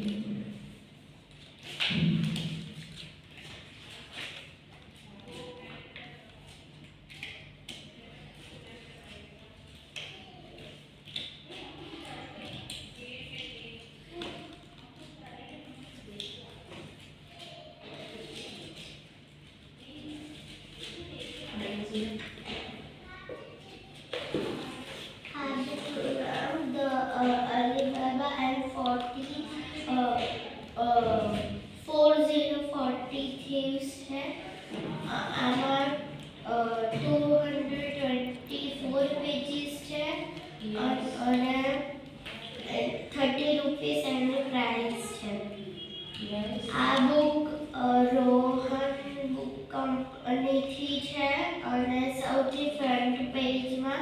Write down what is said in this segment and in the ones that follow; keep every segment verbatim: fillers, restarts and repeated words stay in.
four thousand forty thieves है आमार two hundred twenty-four pages है और thirty rupees एनु प्राइस है आ बुक रोहन बुक कंपनी थी है और સૌથી ફ્રન્ટ પેજમાં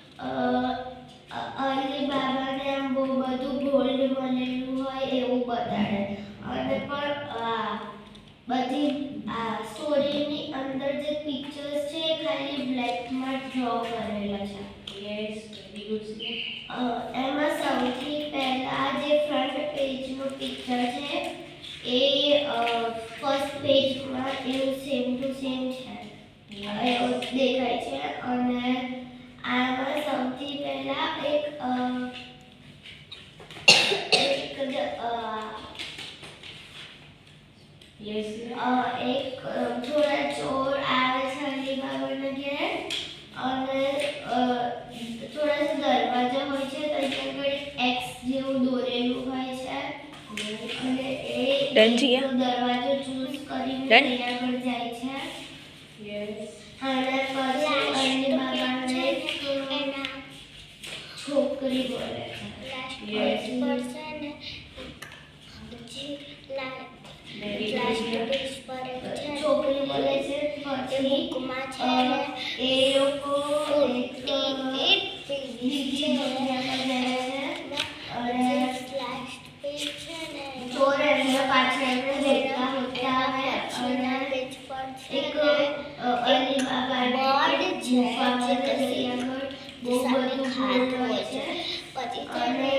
અલીબાબા ને આમ બહુ બધું ગોલ્ડ મળેલું હોય એવું બતાડે અને પણ બધી આ સ્ટોરીની અંદર જે પિક્ચર્સ છે એ ખાલી બ્લેકમાં ડ્રો કરેલા છે. Yes very good. એમાં સૌથી પહેલા જે ફ્રન્ટ પેજનું પિક્ચર છે એ ફર્સ્ટ પેજમાં એવું સેમ ટુ સેમ છે એવું દેખાય છે અને આમાં સૌથી પહેલા એક એક યસ એક થોડા ચોર આવે છે અલીબાબાના ઘેર અને થોડા દરવાજા હોય છે તો ત્યાં આગળ એક્સ જેવું દોરેલું હોય છે અને એ દરવાજો ચૂઝ કરીને ત્યાં આગળ જાય છે. યસ અને પછી અલીબાબાને છોકરી બોલે છે. યસ પર્સન છોકરી બોલે છે પછી એ લોકો બીજી દુનિયામાં જાય છે અને ચોર એમના પાછળ એમને દેખતા હોતા હોય અને એક અલીબાબાને ગુફામાં જઈ આગળ બહુ બધું ખાટ હોય છે પછી અને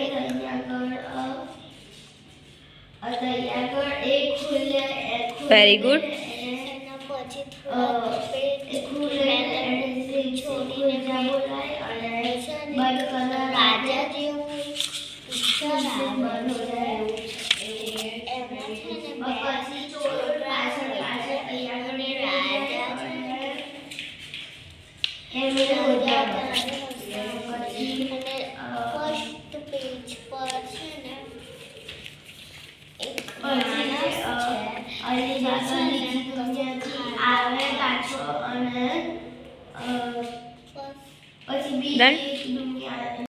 આગળ એક ખુલે વેરી ગુડ. પછી ખુલે છોડીને બોલાય અને બંધ કલર રાજા જેવું પિક્ચર બંધ હો જાય એમાં છે ને પછી ચોર પાછળ પાછળ આગળ રાજા એમને બધા પછી અને ફર્સ્ટ પેજ પર છે ને અલીબાબા બીજી દુનિયાથી આવે પાછો અને પછી બીજી દુનિયા